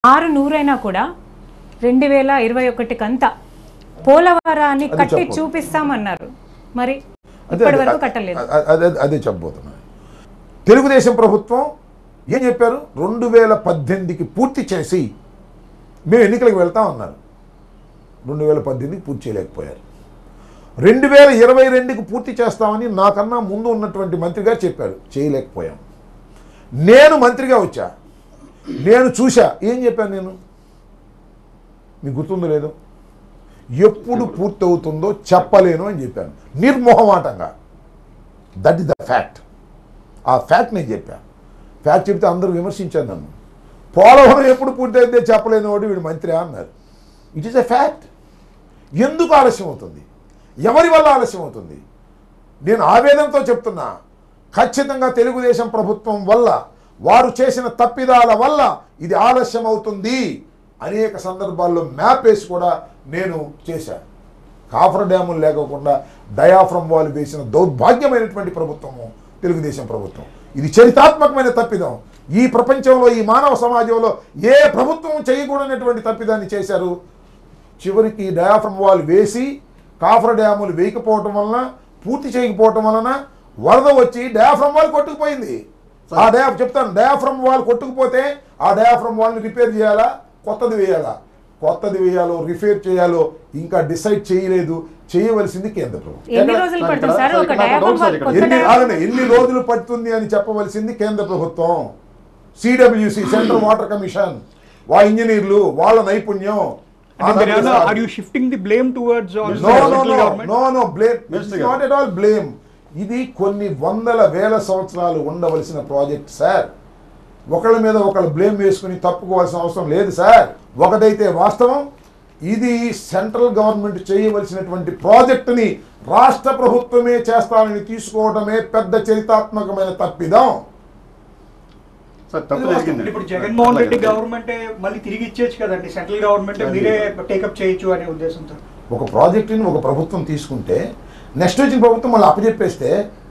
600 కూడా 2021 కంతా పోలవరాన్ని కట్టి చూపిస్తామన్నారు. మరి ఇప్పటి వరకు కట్టలేదు. అదే చెప్పబోతున్నాను. తెలుగుదేశం ప్రభుత్వం ఏం చెప్పారు? 2018కి పూర్తి చేసి మేము ఎన్నికలకు వెళ్తా ఉన్నారు. 2018కి పూర్తి చేయలేకపోయారు. 2022కి పూర్తి చేస్తామని నాకన్నా ముందు ఉన్నటువంటి మంత్రి గారు చెప్పారు. చేయలేకపోయాం. నేను మంత్రిగా వచ్చా, నేను చూసా. ఏం చెప్పాను నేను? మీకు గుర్తుందో లేదో? ఎప్పుడు పూర్తి అవుతుందో చెప్పలేను అని చెప్పాను నిర్మోహమాటంగా. That is the fact. ఆ ఫ్యాక్ట్ నేను చెప్పాను. ఫ్యాక్ట్ చెప్తే అందరూ విమర్శించాను నన్ను. పోలవరం ఎప్పుడు పూర్తి అయితే చెప్పలేని వాడు వీడు మంత్రి అన్నారు. It is a fact. ఎందుకు ఆలస్యం అవుతుంది? ఎవరి వల్ల ఆలస్యం అవుతుంది? నేను ఆవేదనతో చెప్తున్నా. ఖచ్చితంగా తెలుగుదేశం ప్రభుత్వం వల్ల, వారు చేసిన తప్పిదాల వల్ల ఇది ఆలస్యం అవుతుంది. అనేక సందర్భాల్లో మ్యాప్ వేసి కూడా నేను చేశాను. కాఫర్ డ్యాములు లేకోకుండా డయాఫ్రమ్ వాల్ వేసిన దౌర్భాగ్యమైనటువంటి ప్రభుత్వము తెలుగుదేశం ప్రభుత్వం. ఇది చరితాత్మకమైన తప్పిదం. ఈ ప్రపంచంలో, ఈ మానవ సమాజంలో ఏ ప్రభుత్వం చేయకూడనటువంటి తప్పిదాన్ని చేశారు. చివరికి డయాఫ్రమ్ వాల్ వేసి కాఫర్ డ్యాములు వేయకపోవటం వలన, పూర్తి చేయకపోవటం వలన వరద వచ్చి డయాఫ్రమ్ వాల్ కొట్టుకుపోయింది. ఆ డయాఫ్రమ్ వాల్ కొట్టుకుపోతే ఆ డయాఫ్రమ్ వాల్ని రిపేర్ చేయాలా, కొత్తది వేయాలా? కొత్తది వేయాలో రిపేర్ చేయాలో ఇంకా డిసైడ్ చేయలేదు. చేయవలసింది కేంద్ర ప్రభుత్వం. ఎన్ని రోజులు పడుతుంది అని చెప్పవలసింది కేంద్ర ప్రభుత్వం. సిడబ్ల్యూసి, సెంట్రల్ వాటర్ కమిషన్, ఇంజనీర్లు, వాళ్ళ నైపుణ్యం. ఇది కొన్ని వందల వేల సంవత్సరాలు ఉండవలసిన ప్రాజెక్ట్ సార్. ఒకళ్ళ మీద ఒకళ్ళు బ్లేమ్ వేసుకుని తప్పుకోవాల్సిన అవసరం లేదు సార్. ఒకటైతే వాస్తవం, ఇది సెంట్రల్ గవర్నమెంట్ చేయవలసినటువంటి ప్రాజెక్టుని రాష్ట్ర ప్రభుత్వమే చేస్తానని తీసుకోవడమే పెద్ద చరితాత్మకమైన తప్పిదం. ఇప్పుడు జగన్మోహన్ రెడ్డి గవర్నమెంట్ మళ్ళీ తిరిగి ఇచ్చేచ్చు కదండి, సెంట్రల్ గవర్నమెంట్ మీరే టేకప్ చేయొచ్చు అనే ఉద్దేశంతో ఒక ప్రాజెక్టుని ఒక ప్రభుత్వం తీసుకుంటే నెక్స్ట్ వచ్చిన ప్రభుత్వం మళ్ళీ అప్పచెప్పేస్తే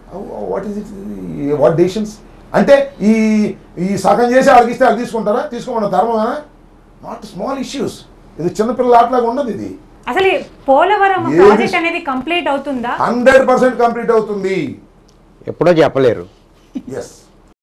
వాట్ డెసిషన్స్ అంటే ఈ సగం చేసి వాళ్ళకి ఇస్తే వాళ్ళు తీసుకుంటారా? తీసుకోమన్న ధర్మమేనా? Not small issues. ఇది చిన్నపిల్లల ఆటలాగా ఉండదు. ఇది అసలు పోలవరం ప్రాజెక్ట్ అనేది కంప్లీట్ అవుతుందా? 100% కంప్లీట్ అవుతుంది. ఎప్పుడో చెప్పలేరు. ఎస్.